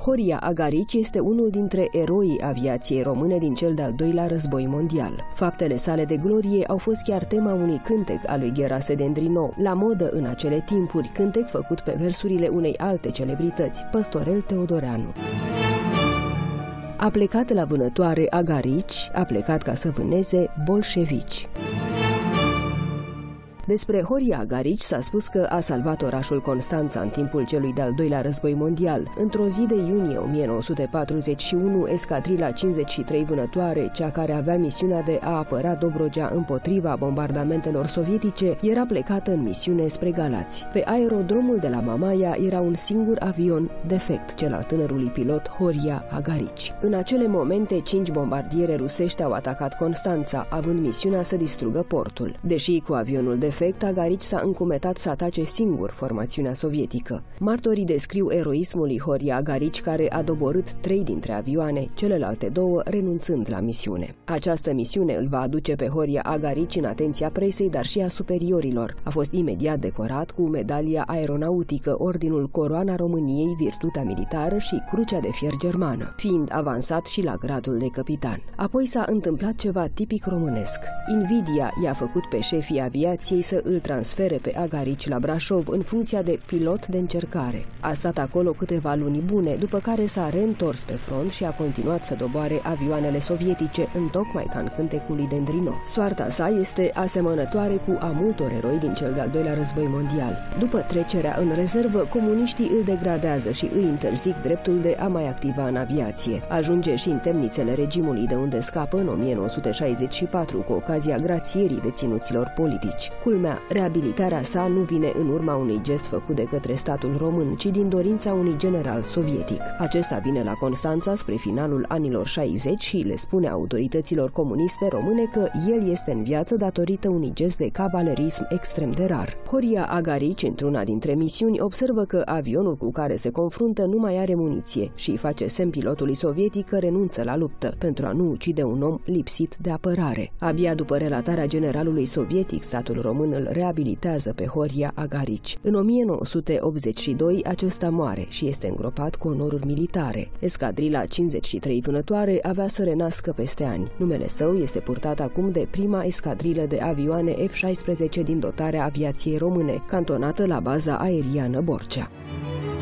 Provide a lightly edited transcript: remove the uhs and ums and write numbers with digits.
Horia Agarici este unul dintre eroii aviației române din cel de-al doilea război mondial. Faptele sale de glorie au fost chiar tema unui cântec al lui Gherase Dendrinou, la modă în acele timpuri, cântec făcut pe versurile unei alte celebrități, Păstorel Teodoreanu. A plecat la vânătoare Agarici, a plecat ca să vâneze bolșevici. Despre Horia Agarici s-a spus că a salvat orașul Constanța în timpul celui de-al doilea război mondial. Într-o zi de iunie 1941, escadrila 53 vânătoare, cea care avea misiunea de a apăra Dobrogea împotriva bombardamentelor sovietice, era plecată în misiune spre Galați. Pe aerodromul de la Mamaia era un singur avion defect, cel al tânărului pilot Horia Agarici. În acele momente, 5 bombardiere rusești au atacat Constanța, având misiunea să distrugă portul. Deși cu avionul defect, Agarici s-a încumetat să atace singur formațiunea sovietică. Martorii descriu eroismul lui Horia Agarici, care a doborât 3 dintre avioane, celelalte 2 renunțând la misiune. Această misiune îl va aduce pe Horia Agarici în atenția presei, dar și a superiorilor. A fost imediat decorat cu medalia aeronautică, ordinul Coroana României, virtutea militară și Crucea de Fier germană, fiind avansat și la gradul de capitan. Apoi s-a întâmplat ceva tipic românesc. Invidia i-a făcut pe șefii aviației să îl transfere pe Agarici la Brașov în funcția de pilot de încercare. A stat acolo câteva luni bune, după care s-a reîntors pe front și a continuat să doboare avioanele sovietice, întocmai ca în cântecul lui Dendrinou. Soarta sa este asemănătoare cu a multor eroi din cel de-al doilea război mondial. După trecerea în rezervă, comuniștii îl degradează și îi interzic dreptul de a mai activa în aviație. Ajunge și în temnițele regimului, de unde scapă în 1964 cu ocazia grațierii deținuților politici. Culmea, reabilitarea sa nu vine în urma unui gest făcut de către statul român, ci din dorința unui general sovietic. Acesta vine la Constanța spre finalul anilor 60 și le spune autorităților comuniste române că el este în viață datorită unui gest de cavalerism extrem de rar. Horia Agarici, într-una dintre misiuni, observă că avionul cu care se confruntă nu mai are muniție și îi face semn pilotului sovietic că renunță la luptă, pentru a nu ucide un om lipsit de apărare. Abia după relatarea generalului sovietic, statul român îl reabilitează pe Horia Agarici. În 1982, acesta moare și este îngropat cu onoruri militare. Escadrila 53 vânătoare avea să renască peste ani. Numele său este purtat acum de prima escadrilă de avioane F-16 din dotarea aviației române, cantonată la baza aeriană Borcea.